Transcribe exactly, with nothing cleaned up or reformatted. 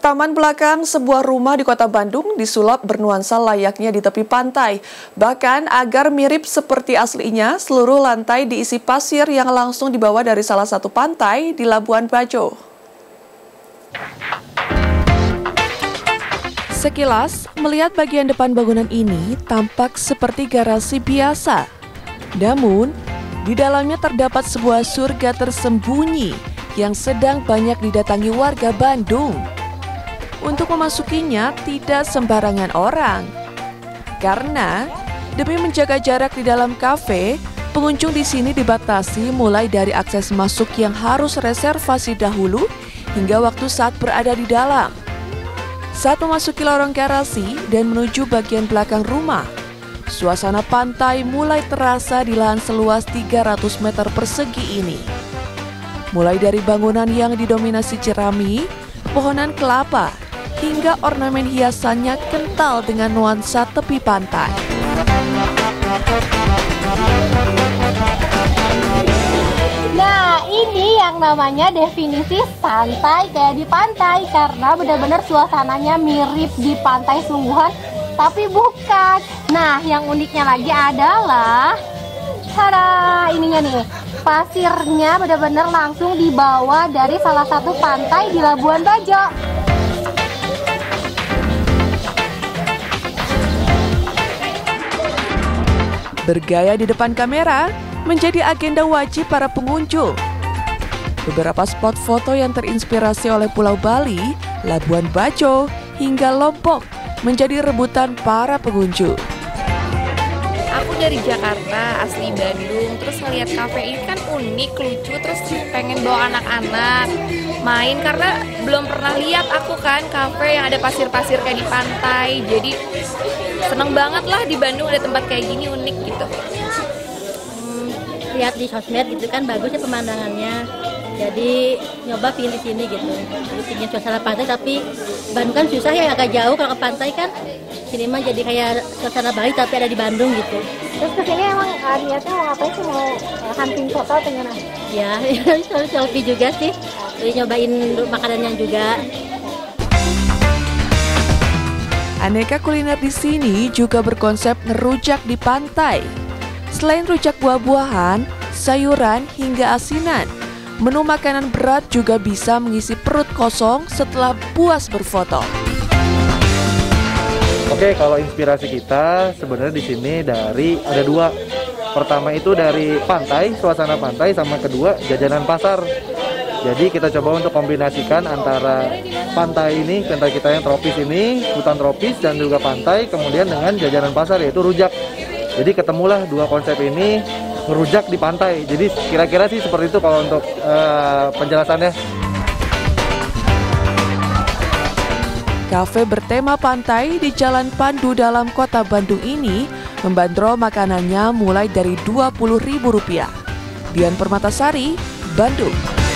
Taman belakang sebuah rumah di kota Bandung disulap bernuansa layaknya di tepi pantai. Bahkan agar mirip seperti aslinya, seluruh lantai diisi pasir yang langsung dibawa dari salah satu pantai di Labuan Bajo. Sekilas, melihat bagian depan bangunan ini tampak seperti garasi biasa. Namun, di dalamnya terdapat sebuah surga tersembunyi yang sedang banyak didatangi warga Bandung. Untuk memasukinya tidak sembarangan orang. Karena demi menjaga jarak di dalam kafe, pengunjung di sini dibatasi mulai dari akses masuk yang harus reservasi dahulu hingga waktu saat berada di dalam. Saat memasuki lorong garasi dan menuju bagian belakang rumah, suasana pantai mulai terasa di lahan seluas tiga ratus meter persegi ini. Mulai dari bangunan yang didominasi jerami, pohonan kelapa, hingga ornamen hiasannya kental dengan nuansa tepi pantai. Nah, ini yang namanya definisi santai kayak di pantai, karena benar-benar suasananya mirip di pantai sungguhan, tapi bukan. Nah, yang uniknya lagi adalah, tada, ininya nih, pasirnya benar-benar langsung dibawa dari salah satu pantai di Labuan Bajo. Bergaya di depan kamera menjadi agenda wajib para pengunjung. Beberapa spot foto yang terinspirasi oleh Pulau Bali, Labuan Bajo, hingga Lombok menjadi rebutan para pengunjung. Aku dari Jakarta, asli Bandung, terus ngeliat kafe ini kan unik, lucu, terus pengen bawa anak-anak main karena belum pernah lihat aku kan kafe yang ada pasir-pasir kayak di pantai. Jadi seneng banget lah di Bandung ada tempat kayak gini unik gitu. Hmm, lihat di sosmed gitu kan bagus ya pemandangannya. Jadi nyoba pilih di sini gitu. Jadi pingin suasana pantai tapi Bandung kan susah ya agak jauh kalau ke pantai kan. Sini mah jadi kayak suasana Bali tapi ada di Bandung gitu. Terus kesini emang uh, niatnya mau ngapain sih? Mau uh, hunting foto atau gimana? Ya, selfie juga sih. Jadi nyobain makanannya juga. Aneka kuliner di sini juga berkonsep ngerujak di pantai. Selain rujak buah-buahan, sayuran hingga asinan, menu makanan berat juga bisa mengisi perut kosong setelah puas berfoto. Oke, kalau inspirasi kita sebenarnya di sini dari ada dua. Pertama itu dari pantai, suasana pantai, sama kedua jajanan pasar. Jadi kita coba untuk kombinasikan antara pantai ini, pantai kita yang tropis ini, hutan tropis dan juga pantai, kemudian dengan jajanan pasar yaitu rujak. Jadi ketemulah dua konsep ini ngerujak di pantai. Jadi kira-kira sih seperti itu kalau untuk uh, penjelasannya. Kafe bertema pantai di Jalan Pandu dalam kota Bandung ini membandrol makanannya mulai dari dua puluh ribu rupiah. Dian Permatasari, Bandung.